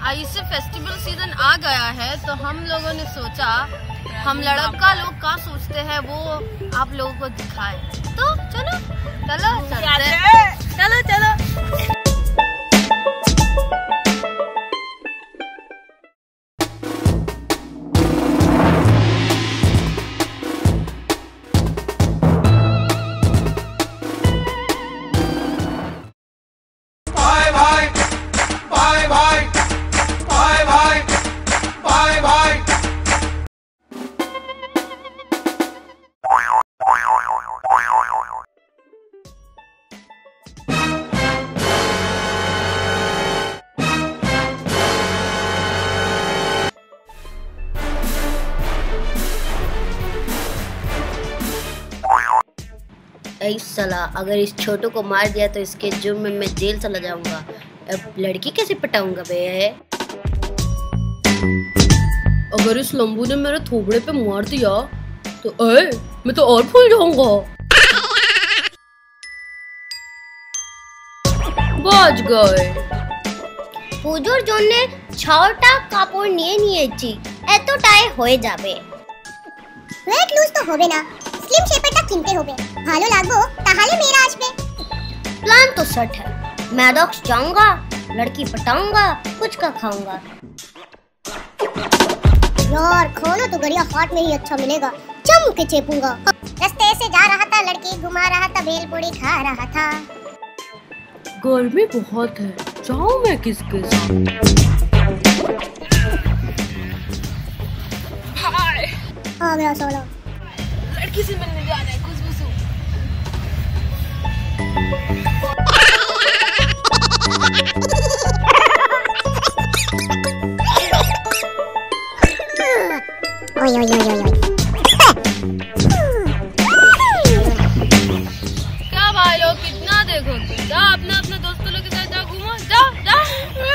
इससे festival season आ गया है तो हम लोगों ने सोचा हम लड़का लोग क्या सोचते हैं वो आप लोगों को दिखाए। तो चलो चलो चलो चलो। ऐ साला, अगर इस छोटू को मार दिया तो इसके जुर्म में मैं जेल चला जाऊंगा। अब लड़की कैसे पटाऊंगा बे? अगर इस लंबू ने मेरे थोबड़े पे मार दिया तो मैं तो और फूल जाऊंगा। बच गए। পুজোর জন্য 6টা কাপড় নিয়ে নিয়েছি, এতটাই হয়ে যাবে। ওয়েট লুজ তো হবে না, স্লিম শেপেরটা কিনতে হবে, ভালো লাগবে তাহলে মেরা আসবে। प्लान तो सेट है, मैं डॉक्स जाऊंगा, लड़की पटाऊंगा, कुछ का खाऊंगा। यार खाना तो गड़िया हाट में ही अच्छा मिलेगा, जम के चेपूंगा। रास्ते से जा रहा था, लड़की घुमा रहा था, भेलपूरी खा रहा था। गर्मी बहुत है, जाऊं मैं किसके साथ? आ गया साला, लड़की से मिलने जा रहा है खुशबू। ओए ओए ओए ओए क्या भाई लोग कितना देखोगे? जा अपना अपना दोस्तों लोग के साथ जा, घूमो, जा जा।